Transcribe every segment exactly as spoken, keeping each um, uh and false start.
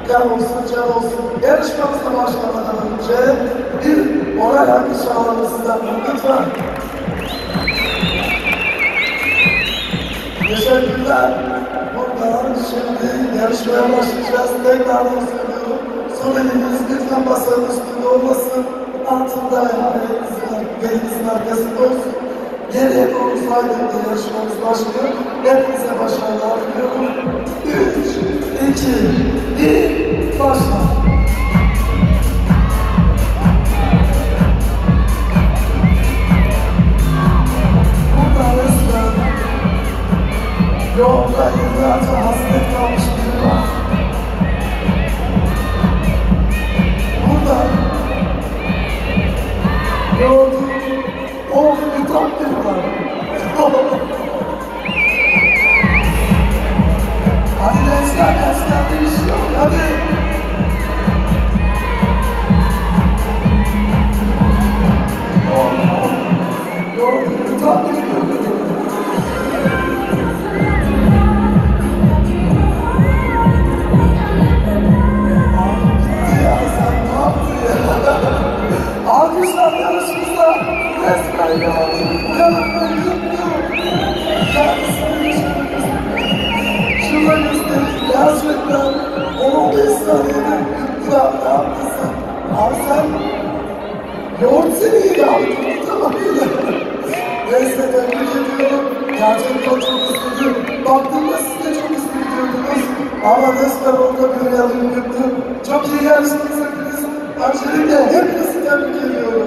Gel olsun, gel olsun. Yarışmamıza başlamadan önce bir moral alkış alalım sizden lütfen. Teşekkürler. Buradan şimdi yarışmaya başlayacağız. Tekrardan söylüyorum. Sol eliniz lütfen masanın üstünde olmasın. Altında yani belinizin arkasında olsun. Geriye doğru saydığımda yarışmamız başlıyor. Hepinize başarılar diliyorum. Üç, iki, bir, başla. Burada resmen yolda yıllarca hasret kalmış biri var. Burada gördüğüm o yutan biri var. Hadi gençler, gençler değişiyor, hadi. Gördüğüm yutan biri görüyorum. Alkışlar yarışımızda resmen ya. Yanımda yuttu. Kendisini şuna göstereyim. Gerçekten on beş saniyede yuttular. Ne yaptın sen? Abi sen yoğurt seni iyi aldın. Tamam öyle. Neyse tebrik ediyorum. Gerçekten çok üzüldüm. Baktığımda siz de çok üzülüyordunuz. Ama resmen orada bir yanım yuttu. Çok iyi yarıştınız hepiniz. Öncelikle hepinizi tebrik ediyorum.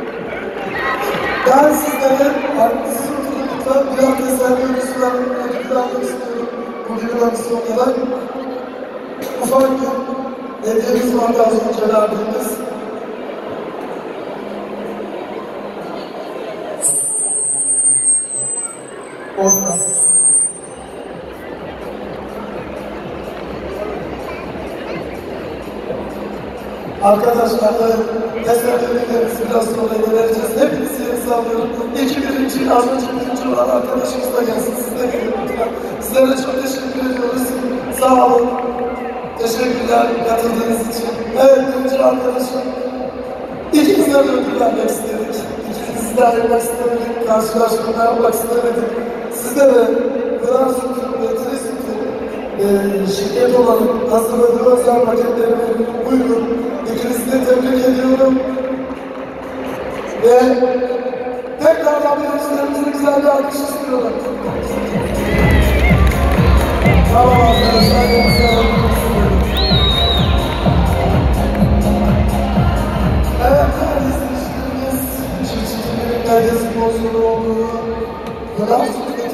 Ben sizlere artist oturumda biraz teselli ödüsünden ödül almak istiyorum. Bugünün anısı olarak ufak bir hediyemiz vardı az önce verdiğimiz. Orada. Arkadaşlar, tesellilerimizi biraz sonra vereceğiz. Hepinizi yeni sağlıyorum. İki birinci, az önce birinci olan arkadaşımız da gelsin. Siz de gelin lütfen. Sizlere çok teşekkür ediyoruz. Sağ olun. Teşekkürler katıldığınız için. Evet, birinci arkadaşım. İkinize de ödül vermek istedik. İkinizi de ayırmak istemedik. Karşılaştırma yapmak istemedik. Size de Kırar Sütü ve Trisütü Ee, şirket olan hazırladığı özel paketlerini buyurun. İkinizi de tebrik ediyorum. Ve tekrardan yarışlarımıza güzel bir alkış istiyorum. Tamam arkadaşlar, evet, değerli izleyicilerimiz, çiftçilerin belgesi bozulu olduğu Kırar Sütü